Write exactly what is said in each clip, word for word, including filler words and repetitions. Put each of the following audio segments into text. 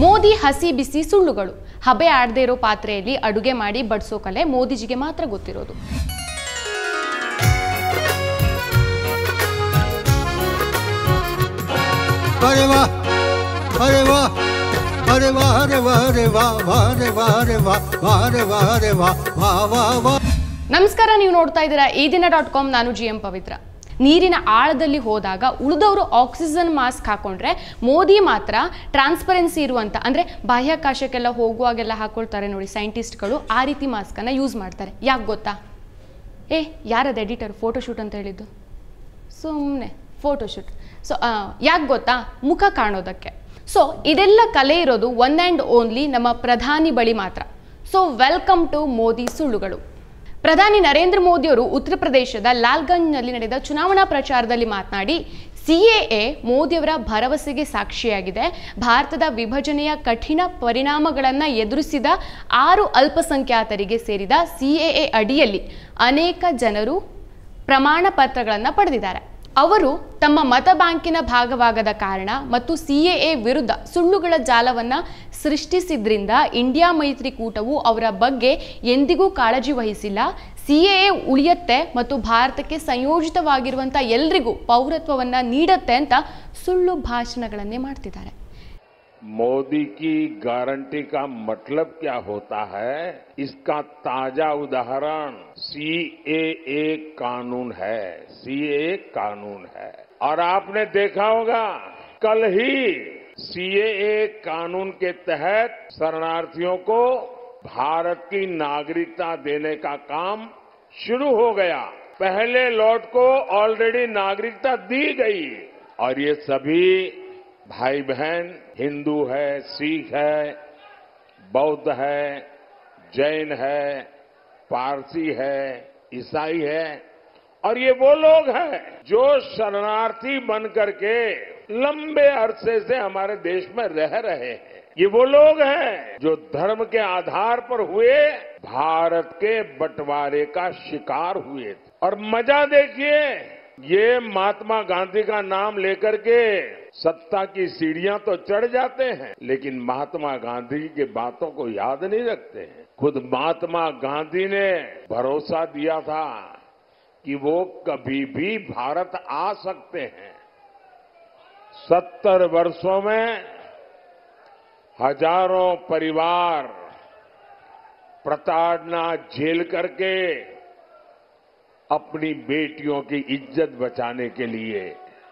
ಮೋದಿ ಹಸಿ ಬಿಸಿ ಸುಳ್ಳುಗಳು. ಹಬೆ ಆಡದೇ ಇರೋ ಪಾತ್ರೆಯಲ್ಲಿ ಅಡುಗೆ ಮಾಡಿ ಬಡಿಸೋ ಕಲೆ ಮೋದಿಜಿಗೆ ಮಾತ್ರ ಗೊತ್ತಿರೋದು. अरे वाह अरे वाह अरे वाह अरे वाह अरे वाह अरे वाह अरे वाह अरे वाह अरे वाह वाह वाह वाह. ನಮಸ್ಕಾರ, ನೀವು ನೋಡ್ತಾ ಇದ್ದೀರಾ ಈ ದಿನ ಡಾಟ್ ಕಾಮ್. ನಾನು ಜಿ ಎಂ ಪವಿತ್ರ. ನೀರಿನ ಆಳದಲ್ಲಿ ಹೋದಾಗ ಉಳಿದವರು ಆಕ್ಸಿಜನ್ ಮಾಸ್ಕ್ ಹಾಕೊಂಡ್ರೆ ಮೋದಿ ಮಾತ್ರ ಟ್ರಾನ್ಸ್ಪರೆನ್ಸಿ ಇರುವಂತ, ಅಂದ್ರೆ ಬಾಹ್ಯಾಕಾಶಕ್ಕೆಲ್ಲ ಹೋಗುವಾಗೆಲ್ಲ ಹಾಕೊಳ್ತಾರೆ ನೋಡಿ ಸೈಂಟಿಸ್ಟ್ಗಳು, ಆ ರೀತಿ ಮಾಸ್ಕ್ ಅನ್ನ ಯೂಸ್ ಮಾಡ್ತಾರೆ. ಯಾಕೆ ಗೊತ್ತಾ? ಏ ಯಾರದ ಎಡಿಟರ್ ಫೋಟೋಶೂಟ್ ಅಂತ ಹೇಳಿದ್ದು? ಸುಮ್ಮನೆ ಫೋಟೋಶೂಟ್. ಸೊ ಯಾಕೆ ಗೊತ್ತಾ? ಮುಖ ಕಾಣೋದಕ್ಕೆ. ಸೊ ಇದೆಲ್ಲ ಕಲೆ ಇರೋದು ಒನ್ ಆ್ಯಂಡ್ ಓನ್ಲಿ ನಮ್ಮ ಪ್ರಧಾನಿ ಬಳಿ ಮಾತ್ರ. ಸೊ ವೆಲ್ಕಮ್ ಟು ಮೋದಿ ಸುಳ್ಳುಗಳು. ಪ್ರಧಾನಿ ನರೇಂದ್ರ ಮೋದಿಯವರು ಉತ್ತರ ಪ್ರದೇಶದ ಲಾಲ್ಗಂಜ್ನಲ್ಲಿ ನಡೆದ ಚುನಾವಣಾ ಪ್ರಚಾರದಲ್ಲಿ ಮಾತನಾಡಿ, ಸಿಎಎ ಮೋದಿಯವರ ಭರವಸೆಗೆ ಸಾಕ್ಷಿಯಾಗಿದೆ. ಭಾರತದ ವಿಭಜನೆಯ ಕಠಿಣ ಪರಿಣಾಮಗಳನ್ನು ಎದುರಿಸಿದ ಆರು ಅಲ್ಪಸಂಖ್ಯಾತರಿಗೆ ಸೇರಿದ ಸಿಎಎ ಅಡಿಯಲ್ಲಿ ಅನೇಕ ಜನರು ಪ್ರಮಾಣ ಪತ್ರಗಳನ್ನು ಪಡೆದಿದ್ದಾರೆ. ಅವರು ತಮ್ಮ ಮತ ಬ್ಯಾಂಕಿನ ಭಾಗವಾಗದ ಕಾರಣ ಮತ್ತು ಸಿಎಎ ವಿರುದ್ಧ ಸುಳ್ಳುಗಳ ಜಾಲವನ್ನು ಸೃಷ್ಟಿಸಿದ್ರಿಂದ ಇಂಡಿಯಾ ಮೈತ್ರಿಕೂಟವು ಅವರ ಬಗ್ಗೆ ಎಂದಿಗೂ ಕಾಳಜಿ ವಹಿಸಿಲ್ಲ. ಸಿಎಎ ಉಳಿಯುತ್ತೆ ಮತ್ತು ಭಾರತಕ್ಕೆ ಸಂಯೋಜಿತವಾಗಿರುವಂಥ ಎಲ್ರಿಗೂ ಪೌರತ್ವವನ್ನು ನೀಡುತ್ತೆ ಅಂತ ಸುಳ್ಳು ಭಾಷಣಗಳನ್ನೇ ಮಾಡ್ತಿದ್ದಾರೆ. मोदी की गारंटी का मतलब क्या होता है, इसका ताजा उदाहरण सीएए कानून है. सीएए कानून है और आपने देखा होगा कल ही सीएए कानून के तहत शरणार्थियों को भारत की नागरिकता देने का काम शुरू हो गया. पहले लॉट को ऑलरेडी नागरिकता दी गई और ये सभी भाई बहन हिंदू है, सिख है, बौद्ध है, जैन है, पारसी है, ईसाई है और ये वो लोग हैं जो शरणार्थी बन करके लंबे अरसे से हमारे देश में रह रहे हैं. ये वो लोग हैं जो धर्म के आधार पर हुए भारत के बंटवारे का शिकार हुए. और मजा देखिए, ये महात्मा गांधी का नाम लेकर के सत्ता की सीढ़ियां तो चढ़ जाते हैं, लेकिन महात्मा गांधी की बातों को याद नहीं रखते हैं. खुद महात्मा गांधी ने भरोसा दिया था कि वो कभी भी भारत आ सकते हैं. सत्तर वर्षों में हजारों परिवार प्रताड़ना झेल करके अपनी बेटियों की इज्जत बचाने के लिए,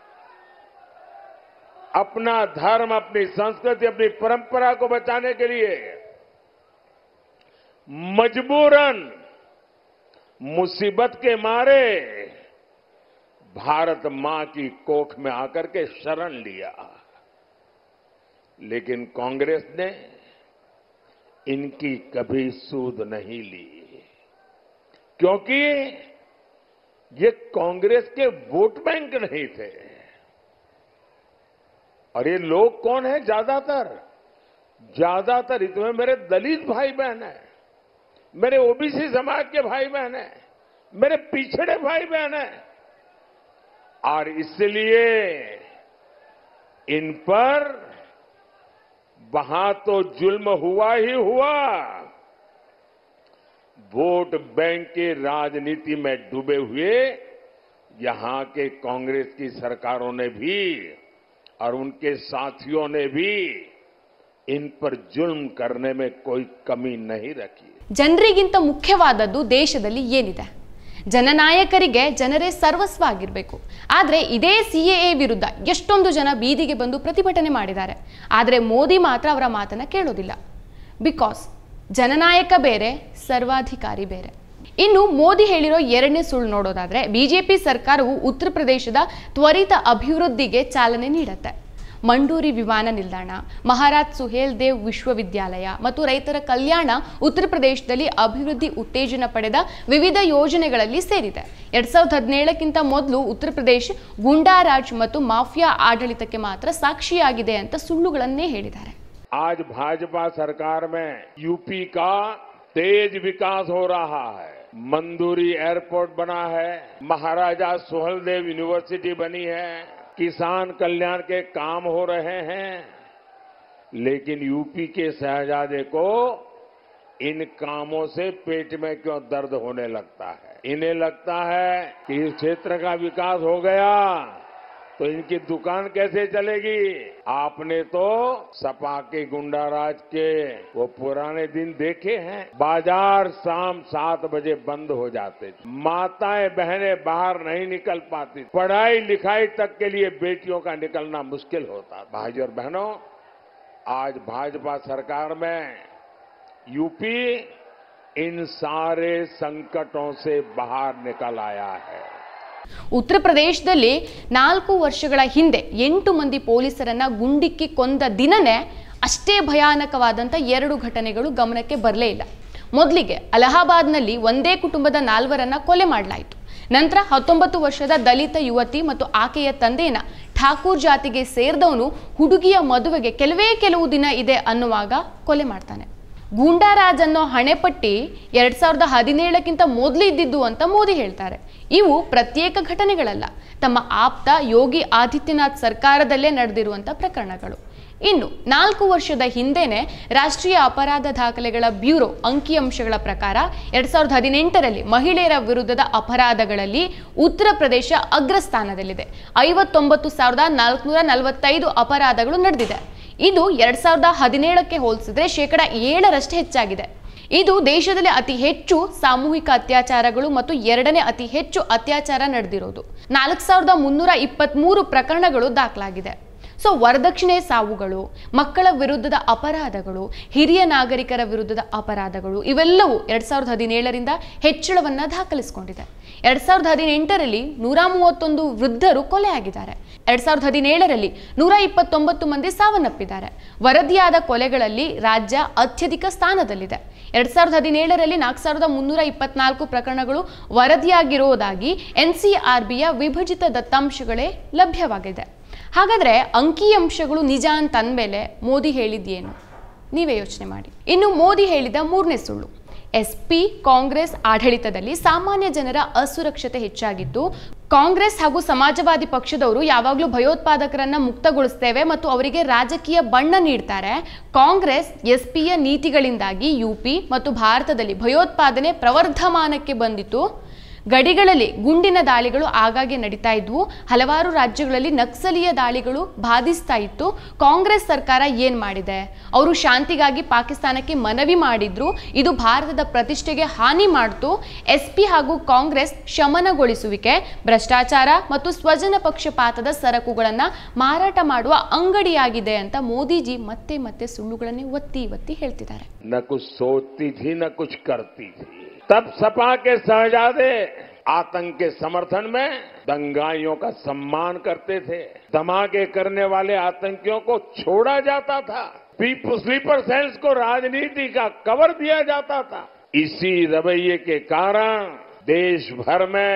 अपना धर्म, अपनी संस्कृति, अपनी परंपरा को बचाने के लिए मजबूरन मुसीबत के मारे भारत मां की कोख में आकर के शरण लिया. लेकिन कांग्रेस ने इनकी कभी सूध नहीं ली, क्योंकि ये कांग्रेस के वोट बैंक नहीं थे. और ये लोग कौन है? ज्यादातर ज्यादातर इसमें मेरे दलित भाई बहन हैं, मेरे ओबीसी समाज के भाई बहन हैं, मेरे पिछड़े भाई बहन हैं. और इसलिए इन पर वहां तो जुल्म हुआ ही हुआ, वोट बैंक की राजनीति में डूबे हुए यहां के कांग्रेस की सरकारों ने भी और उनके साथियों ने भी इन पर जुल्म करने में कोई कमी नहीं रखी. ಜನರಿಗಿಂತ ಮುಖ್ಯವಾದದ್ದು ದೇಶದಲ್ಲಿ ಏನಿದೆ? ಜನನಾಯಕರಿಗೆ ಜನರೇ ಸರ್ವಸ್ವ ಆಗಿರಬೇಕು. ಆದರೆ ಇದೇ ಸಿಎಎ ವಿರುದ್ಧ ಎಷ್ಟೊಂದು ಜನ ಬೀದಿಗೆ ಬಂದು ಪ್ರತಿಭಟನೆ ಮಾಡಿದ್ದಾರೆ. ಆದರೆ ಮೋದಿ ಮಾತ್ರ ಅವರ ಮಾತನ್ನ ಕೇಳೋದಿಲ್ಲ. ಬಿಕಾಸ್ ಜನನಾಯಕ ಬೇರೆ, ಸರ್ವಾಧಿಕಾರಿ ಬೇರೆ. ಇನ್ನು ಮೋದಿ ಹೇಳಿರೋ ಎರಡನೇ ಸುಳ್ಳು ನೋಡೋದಾದ್ರೆ, ಬಿಜೆಪಿ ಸರ್ಕಾರವು ಉತ್ತರ ಪ್ರದೇಶದ ತ್ವರಿತ ಅಭಿವೃದ್ಧಿಗೆ ಚಾಲನೆ ನೀಡುತ್ತೆ. ಮಂಡೂರಿ ವಿಮಾನ ನಿಲ್ದಾಣ, ಮಹಾರಾಜ್ ಸುಹೇಲ್ ದೇವ್ ವಿಶ್ವವಿದ್ಯಾಲಯ ಮತ್ತು ರೈತರ ಕಲ್ಯಾಣ ಉತ್ತರ ಪ್ರದೇಶದಲ್ಲಿ ಅಭಿವೃದ್ಧಿ ಉತ್ತೇಜನ ಪಡೆದ ವಿವಿಧ ಯೋಜನೆಗಳಲ್ಲಿ ಸೇರಿದೆ. ಎರಡ್ ಸಾವಿರದ ಹದಿನೇಳಕ್ಕಿಂತ ಮೊದಲು ಉತ್ತರ ಪ್ರದೇಶ ಗುಂಡಾರಾಜ್ ಮತ್ತು ಮಾಫಿಯಾ ಆಡಳಿತಕ್ಕೆ ಮಾತ್ರ ಸಾಕ್ಷಿಯಾಗಿದೆ ಅಂತ ಸುಳ್ಳುಗಳನ್ನೇ ಹೇಳಿದ್ದಾರೆ. आज भाजपा सरकार में यूपी का तेज विकास हो रहा है. मंदूरी एयरपोर्ट बना है, महाराजा सुहेलदेव यूनिवर्सिटी बनी है, किसान कल्याण के काम हो रहे हैं, लेकिन यूपी के शहजादे को इन कामों से पेट में क्यों दर्द होने लगता है? इन्हें लगता है कि इस क्षेत्र का विकास हो गया तो इनकी दुकान कैसे चलेगी? आपने तो सपा के गुंडाराज के वो पुराने दिन देखे हैं। बाजार शाम सात बजे बंद हो जाते थे, माताएं बहनें बाहर नहीं निकल पाती, पढ़ाई लिखाई तक के लिए बेटियों का निकलना मुश्किल होता। भाइयों और बहनों, आज भाजपा सरकार में यूपी इन सारे संकटों से बाहर निकल आया है। ಉತ್ತರ ಪ್ರದೇಶದಲ್ಲಿ ನಾಲ್ಕು ವರ್ಷಗಳ ಹಿಂದೆ ಎಂಟು ಮಂದಿ ಪೊಲೀಸರನ್ನ ಗುಂಡಿಕ್ಕಿ ಕೊಂದ ದಿನನೇ ಅಷ್ಟೇ ಭಯಾನಕವಾದಂಥ ಎರಡು ಘಟನೆಗಳು ಗಮನಕ್ಕೆ ಬರಲೇ ಇಲ್ಲ. ಮೊದಲಿಗೆ ಅಲಹಾಬಾದ್ನಲ್ಲಿ ಒಂದೇ ಕುಟುಂಬದ ನಾಲ್ವರನ್ನ ಕೊಲೆ ಮಾಡಲಾಯಿತು. ನಂತರ ಹತ್ತೊಂಬತ್ತು ವರ್ಷದ ದಲಿತ ಯುವತಿ ಮತ್ತು ಆಕೆಯ ತಂದೆಯನ್ನ ಠಾಕೂರ್ ಜಾತಿಗೆ ಸೇರಿದವನು ಹುಡುಗಿಯ ಮದುವೆಗೆ ಕೆಲವೇ ಕೆಲವು ದಿನ ಇದೆ ಅನ್ನುವಾಗ ಕೊಲೆ ಮಾಡ್ತಾನೆ. ಗೂಂಡಾರಾಜ್ ಅನ್ನೋ ಹಣೆಪಟ್ಟಿ ಎರಡ್ ಸಾವಿರದ ಹದಿನೇಳಕ್ಕಿಂತ ಮೊದಲು ಇದ್ದಿದ್ದು ಅಂತ ಮೋದಿ ಹೇಳ್ತಾರೆ. ಇವು ಪ್ರತ್ಯೇಕ ಘಟನೆಗಳಲ್ಲ, ತಮ್ಮ ಆಪ್ತ ಯೋಗಿ ಆದಿತ್ಯನಾಥ್ ಸರ್ಕಾರದಲ್ಲೇ ನಡೆದಿರುವಂಥ ಪ್ರಕರಣಗಳು. ಇನ್ನು ನಾಲ್ಕು ವರ್ಷದ ಹಿಂದೆನೆ ರಾಷ್ಟ್ರೀಯ ಅಪರಾಧ ದಾಖಲೆಗಳ ಬ್ಯೂರೋ ಅಂಕಿಅಂಶಗಳ ಪ್ರಕಾರ ಎರಡ್ ಸಾವಿರದ ಹದಿನೆಂಟರಲ್ಲಿ ಮಹಿಳೆಯರ ವಿರುದ್ಧದ ಅಪರಾಧಗಳಲ್ಲಿ ಉತ್ತರ ಪ್ರದೇಶ ಅಗ್ರಸ್ಥಾನದಲ್ಲಿದೆ. ಐವತ್ತೊಂಬತ್ತು ಸಾವಿರದ ನಾಲ್ಕುನೂರ ನಲವತ್ತೈದು ಅಪರಾಧಗಳು ನಡೆದಿದೆ. ಇದು ಎರಡ್ ಸಾವಿರದ ಹದಿನೇಳಕ್ಕೆ ಹೋಲಿಸಿದ್ರೆ ಶೇಕಡ ಏಳರಷ್ಟು ಹೆಚ್ಚಾಗಿದೆ. ಇದು ದೇಶದಲ್ಲಿ ಅತಿ ಹೆಚ್ಚು ಸಾಮೂಹಿಕ ಅತ್ಯಾಚಾರಗಳು ಮತ್ತು ಎರಡನೇ ಅತಿ ಹೆಚ್ಚು ಅತ್ಯಾಚಾರ ನಡೆದಿರೋದು. ನಾಲ್ಕು ಸಾವಿರದ ಮುನ್ನೂರ ಇಪ್ಪತ್ತ್ಮೂರು ಪ್ರಕರಣಗಳು ದಾಖಲಾಗಿದೆ. ಸೊ ವರದಕ್ಷಿಣೆ ಸಾವುಗಳು, ಮಕ್ಕಳ ವಿರುದ್ಧದ ಅಪರಾಧಗಳು, ಹಿರಿಯ ನಾಗರಿಕರ ವಿರುದ್ಧದ ಅಪರಾಧಗಳು ಇವೆಲ್ಲವೂ ಎರಡ್ ಸಾವಿರದ ಹದಿನೇಳರಿಂದ ಹೆಚ್ಚಳವನ್ನ ದಾಖಲಿಸಿಕೊಂಡಿದೆ. ಎರಡ್ ಸಾವಿರದ ಹದಿನೆಂಟರಲ್ಲಿ ನೂರ ಮೂವತ್ತೊಂದು ವೃದ್ಧರು ಕೊಲೆಯಾಗಿದ್ದಾರೆ. ಎರಡ್ ಸಾವಿರದ ಹದಿನೇಳರಲ್ಲಿ ನೂರ ಇಪ್ಪತ್ತೊಂಬತ್ತು ಮಂದಿ ಸಾವನ್ನಪ್ಪಿದ್ದಾರೆ. ವರದಿಯಾದ ಕೊಲೆಗಳಲ್ಲಿ ರಾಜ್ಯ ಅತ್ಯಧಿಕ ಸ್ಥಾನದಲ್ಲಿದೆ. ಎರಡ್ ಸಾವಿರದ ಹದಿನೇಳರಲ್ಲಿ ನಾಲ್ಕು ಸಾವಿರದ ಮುನ್ನೂರ ಇಪ್ಪತ್ನಾಲ್ಕು ಪ್ರಕರಣಗಳು ವರದಿಯಾಗಿರುವುದಾಗಿ ಎನ್ಸಿಆರ್ಬಿಯ ವಿಭಜಿತ ದತ್ತಾಂಶಗಳೇ ಲಭ್ಯವಾಗಿದೆ. ಹಾಗಾದ್ರೆ ಅಂಕಿಅಂಶಗಳು ನಿಜ ಅಂತ ಅಂದಮೇಲೆ ಮೋದಿ ಹೇಳಿದ್ದೇನು? ನೀವೇ ಯೋಚನೆ ಮಾಡಿ. ಇನ್ನು ಮೋದಿ ಹೇಳಿದ ಮೂರನೇ ಸುಳ್ಳು, ಎಸ್ ಪಿ ಕಾಂಗ್ರೆಸ್ ಆಡಳಿತದಲ್ಲಿ ಸಾಮಾನ್ಯ ಜನರ ಅಸುರಕ್ಷತೆ ಹೆಚ್ಚಾಗಿದ್ದು, ಕಾಂಗ್ರೆಸ್ ಹಾಗೂ ಸಮಾಜವಾದಿ ಪಕ್ಷದವರು ಯಾವಾಗಲೂ ಭಯೋತ್ಪಾದಕರನ್ನ ಮುಕ್ತಗೊಳಿಸ್ತೇವೆ ಮತ್ತು ಅವರಿಗೆ ರಾಜಕೀಯ ಬಣ್ಣ ನೀಡ್ತಾರೆ. ಕಾಂಗ್ರೆಸ್ ಎಸ್ ಪಿಯ ನೀತಿಗಳಿಂದಾಗಿ ಯುಪಿ ಮತ್ತು ಭಾರತದಲ್ಲಿ ಭಯೋತ್ಪಾದನೆ ಪ್ರವರ್ಧಮಾನಕ್ಕೆ ಬಂದಿತ್ತು. ಗಡಿಗಳಲ್ಲಿ ಗುಂಡಿನ ದಾಳಿಗಳು ಆಗಾಗ್ಗೆ ನಡೀತಾ ಇದ್ವು. ಹಲವಾರು ರಾಜ್ಯಗಳಲ್ಲಿ ನಕ್ಸಲೀಯ ದಾಳಿಗಳು ಬಾಧಿಸ್ತಾ ಇತ್ತು. ಕಾಂಗ್ರೆಸ್ ಸರ್ಕಾರ ಏನ್ ಮಾಡಿದೆ? ಅವರು ಶಾಂತಿಗಾಗಿ ಪಾಕಿಸ್ತಾನಕ್ಕೆ ಮನವಿ ಮಾಡಿದ್ರು. ಇದು ಭಾರತದ ಪ್ರತಿಷ್ಠೆಗೆ ಹಾನಿ ಮಾಡ್ತು. ಎಸ್ ಪಿ ಹಾಗೂ ಕಾಂಗ್ರೆಸ್ ಶಮನಗೊಳಿಸುವಿಕೆ, ಭ್ರಷ್ಟಾಚಾರ ಮತ್ತು ಸ್ವಜನ ಪಕ್ಷಪಾತದ ಸರಕುಗಳನ್ನ ಮಾರಾಟ ಮಾಡುವ ಅಂಗಡಿಯಾಗಿದೆ ಅಂತ ಮೋದಿಜಿ ಮತ್ತೆ ಮತ್ತೆ ಸುಳ್ಳುಗಳನ್ನೇ ಒತ್ತಿ ಒತ್ತಿ ಹೇಳ್ತಿದ್ದಾರೆ. न कुछ सोचती थी न कुछ करती थी. तब सपा के शहजादे आतंक के समर्थन में दंगाइयों का सम्मान करते थे. धमाके करने वाले आतंकियों को छोड़ा जाता था. स्लीपर सेल्स को राजनीति का कवर दिया जाता था. इसी रवैये के कारण देश भर में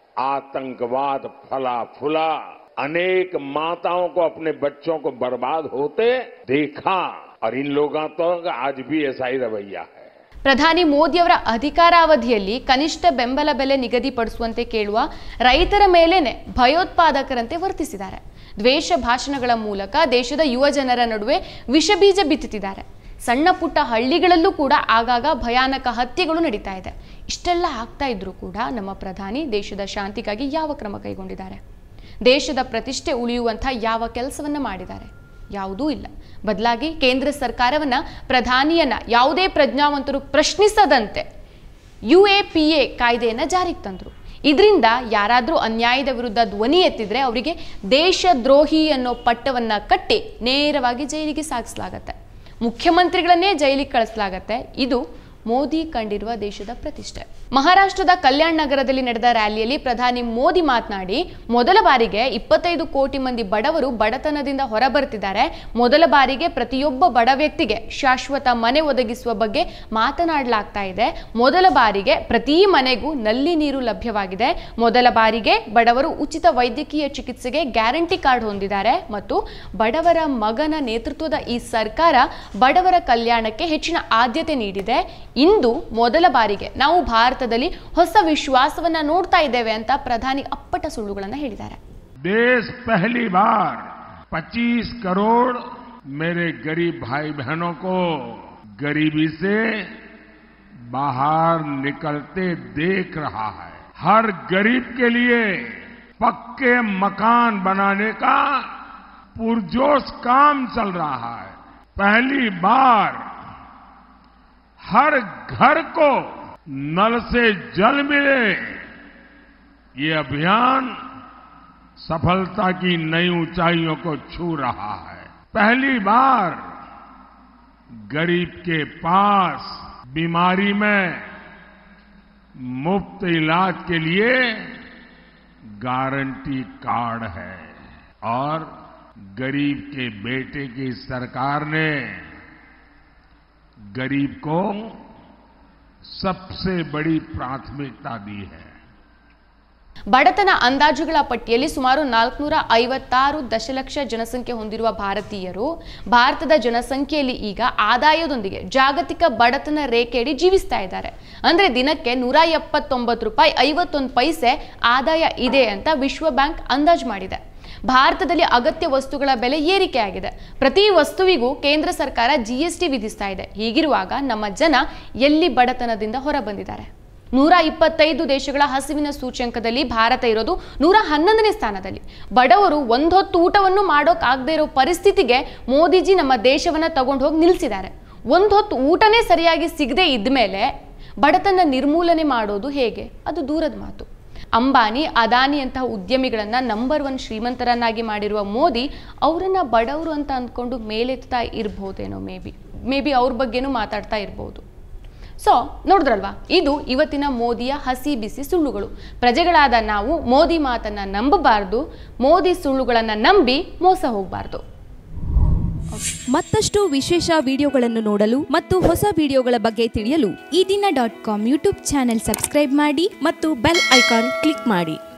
आतंकवाद फला फूला. अनेक माताओं को अपने बच्चों को बर्बाद होते देखा और इन लोगों तो आज भी ऐसा ही रवैया है. ಪ್ರಧಾನಿ ಮೋದಿಯವರ ಅಧಿಕಾರಾವಧಿಯಲ್ಲಿ ಕನಿಷ್ಠ ಬೆಂಬಲ ಬೆಲೆ ನಿಗದಿಪಡಿಸುವಂತೆ ಕೇಳುವ ರೈತರ ಮೇಲೇನೆ ಭಯೋತ್ಪಾದಕರಂತೆ ವರ್ತಿಸಿದ್ದಾರೆ. ದ್ವೇಷ ಭಾಷಣಗಳ ಮೂಲಕ ದೇಶದ ಯುವ ಜನರ ನಡುವೆ ವಿಷಬೀಜ ಬಿತ್ತುತ್ತಿದ್ದಾರೆ. ಸಣ್ಣ ಪುಟ್ಟ ಹಳ್ಳಿಗಳಲ್ಲೂ ಕೂಡ ಆಗಾಗ ಭಯಾನಕ ಹತ್ಯೆಗಳು ನಡೀತಾ ಇದೆ. ಇಷ್ಟೆಲ್ಲ ಆಗ್ತಾ ಇದ್ರೂ ಕೂಡ ನಮ್ಮ ಪ್ರಧಾನಿ ದೇಶದ ಶಾಂತಿಗಾಗಿ ಯಾವ ಕ್ರಮ ಕೈಗೊಂಡಿದ್ದಾರೆ? ದೇಶದ ಪ್ರತಿಷ್ಠೆ ಉಳಿಯುವಂಥ ಯಾವ ಕೆಲಸವನ್ನ ಮಾಡಿದ್ದಾರೆ? ಯಾವುದೂ ಇಲ್ಲ. ಬದಲಾಗಿ ಕೇಂದ್ರ ಸರ್ಕಾರವನ್ನ, ಪ್ರಧಾನಿಯನ್ನ ಯಾವುದೇ ಪ್ರಜ್ಞಾವಂತರು ಪ್ರಶ್ನಿಸದಂತೆ ಯು ಎ ಪಿ ಎ ಕಾಯ್ದೆಯನ್ನ ಜಾರಿಗೆ ತಂದರು. ಇದರಿಂದ ಯಾರಾದರೂ ಅನ್ಯಾಯದ ವಿರುದ್ಧ ಧ್ವನಿ ಎತ್ತಿದ್ರೆ ಅವರಿಗೆ ದೇಶದ್ರೋಹಿ ಅನ್ನೋ ಪಟ್ಟವನ್ನ ಕಟ್ಟಿ ನೇರವಾಗಿ ಜೈಲಿಗೆ ಸಾಗಿಸಲಾಗತ್ತೆ. ಮುಖ್ಯಮಂತ್ರಿಗಳನ್ನೇ ಜೈಲಿಗೆ ಕಳಿಸಲಾಗತ್ತೆ. ಇದು ಮೋದಿ ಕಂಡಿರುವ ದೇಶದ ಪ್ರತಿಷ್ಠೆ. ಮಹಾರಾಷ್ಟ್ರದ ಕಲ್ಯಾಣ್ ನಗರದಲ್ಲಿ ನಡೆದ ರ್ಯಾಲಿಯಲ್ಲಿ ಪ್ರಧಾನಿ ಮೋದಿ ಮಾತನಾಡಿ, ಮೊದಲ ಬಾರಿಗೆ ಇಪ್ಪತ್ತೈದು ಕೋಟಿ ಮಂದಿ ಬಡವರು ಬಡತನದಿಂದ ಹೊರಬರ್ತಿದ್ದಾರೆ. ಮೊದಲ ಬಾರಿಗೆ ಪ್ರತಿಯೊಬ್ಬ ಬಡ ವ್ಯಕ್ತಿಗೆ ಶಾಶ್ವತ ಮನೆ ಒದಗಿಸುವ ಬಗ್ಗೆ ಮಾತನಾಡಲಾಗ್ತಾ ಇದೆ. ಮೊದಲ ಬಾರಿಗೆ ಪ್ರತಿ ಮನೆಗೂ ನಲ್ಲಿ ನೀರು ಲಭ್ಯವಾಗಿದೆ. ಮೊದಲ ಬಾರಿಗೆ ಬಡವರು ಉಚಿತ ವೈದ್ಯಕೀಯ ಚಿಕಿತ್ಸೆಗೆ ಗ್ಯಾರಂಟಿ ಕಾರ್ಡ್ ಹೊಂದಿದ್ದಾರೆ ಮತ್ತು ಬಡವರ ಮಗನ ನೇತೃತ್ವದ ಈ ಸರ್ಕಾರ ಬಡವರ ಕಲ್ಯಾಣಕ್ಕೆ ಹೆಚ್ಚಿನ ಆದ್ಯತೆ ನೀಡಿದೆ. ಇಂದು ಮೊದಲ ಬಾರಿಗೆ ನಾವು ಭಾರತದಲ್ಲಿ ಹೊಸ ವಿಶ್ವಾಸವನ್ನ ನೋಡ್ತಾ ಇದ್ದೇವೆ ಅಂತ ಪ್ರಧಾನಿ ಅಪ್ಪಟ ಸುಳ್ಳುಗಳನ್ನು ಹೇಳಿದ್ದಾರೆ. देश पहली बार पच्चीस करोड़ मेरे गरीब भाई बहनों को गरीबी से बाहर निकलते देख रहा है। हर गरीब के लिए पक्के मकान बनाने का पुरजोश काम चल रहा है। पहली बार हर घर को नल से जल मिले, ये अभियान सफलता की नई ऊंचाइयों को छू रहा है। पहली बार गरीब के पास बीमारी में मुफ्त इलाज के लिए गारंटी कार्ड है और गरीब के बेटे की सरकार ने गरीब को सबसे बड़ी प्राथमिकता दी है। ಬಡತನ ಅಂದಾಜುಗಳ ಪಟ್ಟಿಯಲ್ಲಿ ಸುಮಾರು ನಾಲ್ಕುನೂರ ಐವತ್ತಾರು ದಶಲಕ್ಷ ಜನಸಂಖ್ಯೆ ಹೊಂದಿರುವ ಭಾರತೀಯರು ಭಾರತದ ಜನಸಂಖ್ಯೆಯಲ್ಲಿ ಈಗ ಆದಾಯದೊಂದಿಗೆ ಜಾಗತಿಕ ಬಡತನ ರೇಖೆಯಡಿ ಜೀವಿಸ್ತಾ ಇದ್ದಾರೆ. ಅಂದ್ರೆ ದಿನಕ್ಕೆ ನೂರ ಎಪ್ಪತ್ತೊಂಬತ್ತು ರೂಪಾಯಿ ಐವತ್ತೊಂದು ಪೈಸೆ ಆದಾಯ ಇದೆ ಅಂತ ವಿಶ್ವ ಬ್ಯಾಂಕ್ ಅಂದಾಜು ಮಾಡಿದೆ. ಭಾರತದಲ್ಲಿ ಅಗತ್ಯ ವಸ್ತುಗಳ ಬೆಲೆ ಏರಿಕೆಯಾಗಿದೆ. ಪ್ರತಿ ವಸ್ತುವಿಗೂ ಕೇಂದ್ರ ಸರ್ಕಾರ ಜಿಎಸ್ಟಿ ವಿಧಿಸ್ತಾ ಇದೆ. ಹೀಗಿರುವಾಗ ನಮ್ಮ ಜನ ಎಲ್ಲಿ ಬಡತನದಿಂದ ಹೊರಬಂದಿದ್ದಾರೆ? ನೂರ ಇಪ್ಪತ್ತೈದು ದೇಶಗಳ ಹಸಿವಿನ ಸೂಚ್ಯಂಕದಲ್ಲಿ ಭಾರತ ಇರೋದು ನೂರ ಹನ್ನೊಂದನೇ ಸ್ಥಾನದಲ್ಲಿ. ಬಡವರು ಒಂದೊತ್ತು ಊಟವನ್ನು ಮಾಡೋಕ್ಕಾಗದೇ ಇರೋ ಪರಿಸ್ಥಿತಿಗೆ ಮೋದಿಜಿ ನಮ್ಮ ದೇಶವನ್ನ ತಗೊಂಡು ಹೋಗಿ ನಿಲ್ಲಿಸಿದ್ದಾರೆ. ಒಂದೊತ್ತು ಊಟನೇ ಸರಿಯಾಗಿ ಸಿಗದೆ ಇದ್ಮೇಲೆ ಬಡತನ ನಿರ್ಮೂಲನೆ ಮಾಡೋದು ಹೇಗೆ? ಅದು ದೂರದ ಮಾತು. ಅಂಬಾನಿ, ಅದಾನಿ ಅಂತಹ ಉದ್ಯಮಿಗಳನ್ನ ನಂಬರ್ ಒನ್ ಶ್ರೀಮಂತರನ್ನಾಗಿ ಮಾಡಿರುವ ಮೋದಿ ಅವರನ್ನ ಬಡವರು ಅಂತ ಅಂದ್ಕೊಂಡು ಮೇಲೆತ್ತಾ ಇರ್ಬೋದೇನೋ. ಮೇ ಬಿ ಮೇ ಬಿ ಅವ್ರ ಬಗ್ಗೆನೂ ಮಾತಾಡ್ತಾ ಇರ್ಬೋದು. ಸೊ ನೋಡಿದ್ರಲ್ವಾ, ಇದು ಇವತ್ತಿನ ಮೋದಿಯ ಹಸಿ ಬಿಸಿ ಸುಳ್ಳುಗಳು. ಪ್ರಜೆಗಳಾದ ನಾವು ಮೋದಿ ಮಾತನ್ನ ನಂಬಬಾರ್ದು, ಮೋದಿ ಸುಳ್ಳುಗಳನ್ನ ನಂಬಿ ಮೋಸ ಹೋಗಬಾರ್ದು. ಮತ್ತಷ್ಟು ವಿಶೇಷ ವಿಡಿಯೋಗಳನ್ನು ನೋಡಲು ಮತ್ತು ಹೊಸ ವಿಡಿಯೋಗಳ ಬಗ್ಗೆ ತಿಳಿಯಲು Ee Dina dot com YouTube channel subscribe ಮಾಡಿ ಮತ್ತು ಬೆಲ್ ಐಕಾನ್ ಕ್ಲಿಕ್ ಮಾಡಿ.